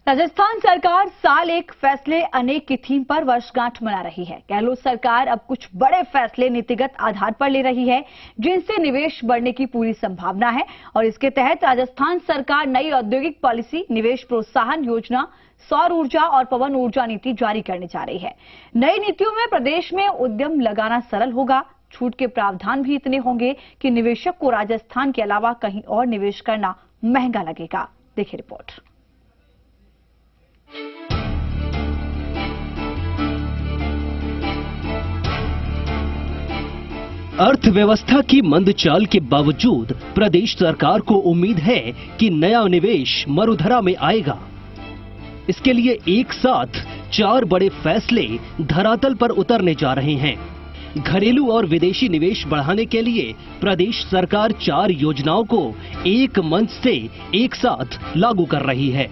राजस्थान सरकार साल एक फैसले अनेक की थीम पर वर्षगांठ मना रही है। गहलोत सरकार अब कुछ बड़े फैसले नीतिगत आधार पर ले रही है, जिनसे निवेश बढ़ने की पूरी संभावना है। और इसके तहत राजस्थान सरकार नई औद्योगिक पॉलिसी, निवेश प्रोत्साहन योजना, सौर ऊर्जा और पवन ऊर्जा नीति जारी करने जा रही है। नई नीतियों में प्रदेश में उद्यम लगाना सरल होगा। छूट के प्रावधान भी इतने होंगे कि निवेशक को राजस्थान के अलावा कहीं और निवेश करना महंगा लगेगा। देखिए रिपोर्ट। अर्थव्यवस्था की मंद चाल के बावजूद प्रदेश सरकार को उम्मीद है कि नया निवेश मरुधरा में आएगा। इसके लिए एक साथ 4 बड़े फैसले धरातल पर उतरने जा रहे हैं। घरेलू और विदेशी निवेश बढ़ाने के लिए प्रदेश सरकार 4 योजनाओं को एक मंच से एक साथ लागू कर रही है।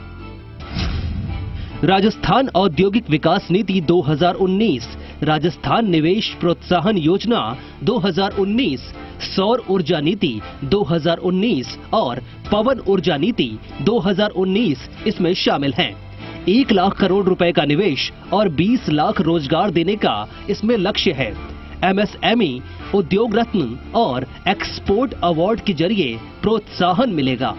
राजस्थान औद्योगिक विकास नीति 2019, राजस्थान निवेश प्रोत्साहन योजना 2019, सौर ऊर्जा नीति 2019 और पवन ऊर्जा नीति 2019 इसमें शामिल हैं। 1 लाख करोड़ रुपए का निवेश और 20 लाख रोजगार देने का इसमें लक्ष्य है। एमएसएमई, उद्योग रत्न और एक्सपोर्ट अवार्ड के जरिए प्रोत्साहन मिलेगा।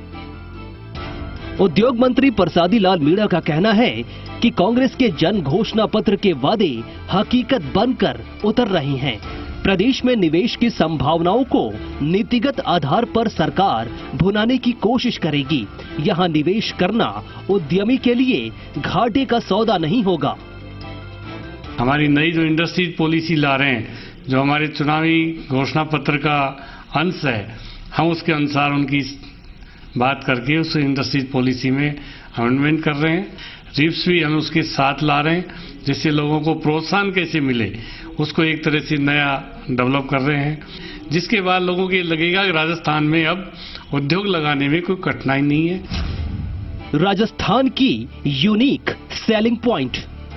उद्योग मंत्री परसादी लाल मीणा का कहना है कि कांग्रेस के जन घोषणा पत्र के वादे हकीकत बनकर उतर रहे हैं। प्रदेश में निवेश की संभावनाओं को नीतिगत आधार पर सरकार भुनाने की कोशिश करेगी। यहां निवेश करना उद्यमी के लिए घाटे का सौदा नहीं होगा। हमारी नई जो इंडस्ट्रीज पॉलिसी ला रहे हैं, जो हमारे चुनावी घोषणा पत्र का अंश है, हम उसके अनुसार उनकी बात करके उस इंडस्ट्रीज पॉलिसी में अमेंडमेंट कर रहे हैं। रिप्स भी हम उसके साथ ला रहे हैं, जिससे लोगों को प्रोत्साहन कैसे मिले उसको एक तरह से नया डेवलप कर रहे हैं, जिसके बाद लोगों को लगेगा कि राजस्थान में अब उद्योग लगाने में कोई कठिनाई नहीं है। राजस्थान की यूनिक सेलिंग पॉइंट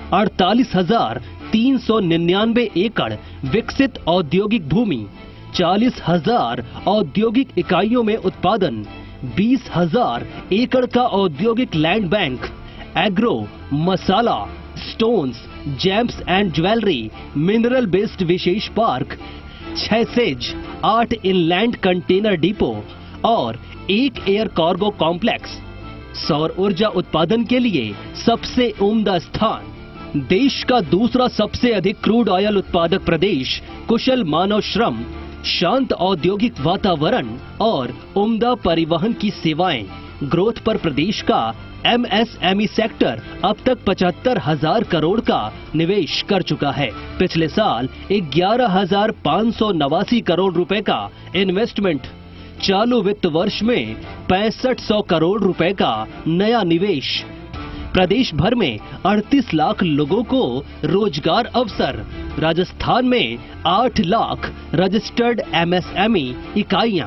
48,399 एकड़ विकसित औद्योगिक भूमि, 40,000 औद्योगिक इकाइयों में उत्पादन, 20,000 एकड़ का औद्योगिक land bank, agro, masala, stones, gems and jewellery, mineral based विशेष park, 6 SEZ, 8 inland container depot और 1 एयर कार्गो कॉम्प्लेक्स। सौर ऊर्जा उत्पादन के लिए सबसे उम्दा स्थान, देश का दूसरा सबसे अधिक क्रूड ऑयल उत्पादक प्रदेश, कुशल मानव श्रम, शांत औद्योगिक वातावरण और उम्दा परिवहन की सेवाएं। ग्रोथ पर प्रदेश का एमएसएमई सेक्टर अब तक 75,000 करोड़ का निवेश कर चुका है। पिछले साल 11,589 करोड़ रुपए का इन्वेस्टमेंट, चालू वित्त वर्ष में 6500 करोड़ रुपए का नया निवेश। प्रदेश भर में 38 लाख लोगों को रोजगार अवसर। राजस्थान में 8 लाख रजिस्टर्ड एमएसएमई इकाइयां।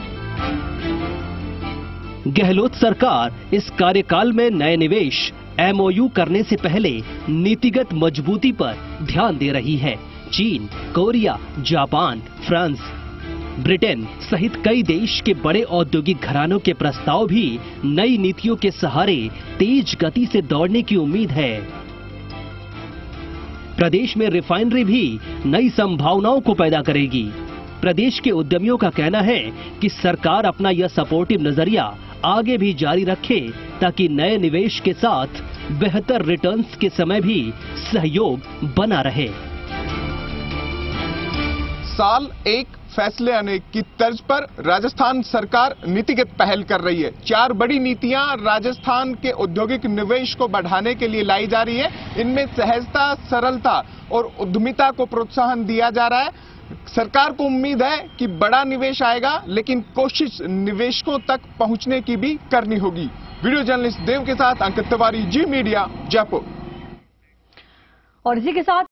गहलोत सरकार इस कार्यकाल में नए निवेश एमओयू करने से पहले नीतिगत मजबूती पर ध्यान दे रही है। चीन, कोरिया, जापान, फ्रांस, ब्रिटेन सहित कई देश के बड़े औद्योगिक घरानों के प्रस्ताव भी नई नीतियों के सहारे तेज गति से दौड़ने की उम्मीद है। प्रदेश में रिफाइनरी भी नई संभावनाओं को पैदा करेगी। प्रदेश के उद्यमियों का कहना है कि सरकार अपना यह सपोर्टिव नजरिया आगे भी जारी रखे, ताकि नए निवेश के साथ बेहतर रिटर्न्स के समय भी सहयोग बना रहे। साल एक फैसले अनेक की तर्ज पर राजस्थान सरकार नीतिगत पहल कर रही है। 4 बड़ी नीतियां राजस्थान के औद्योगिक निवेश को बढ़ाने के लिए लाई जा रही है। इनमें सहजता, सरलता और उद्यमिता को प्रोत्साहन दिया जा रहा है। सरकार को उम्मीद है कि बड़ा निवेश आएगा, लेकिन कोशिश निवेशकों तक पहुंचने की भी करनी होगी। वीडियो जर्नलिस्ट देव के साथ अंकित तिवारी, जी मीडिया, जयपुर। और इसी के साथ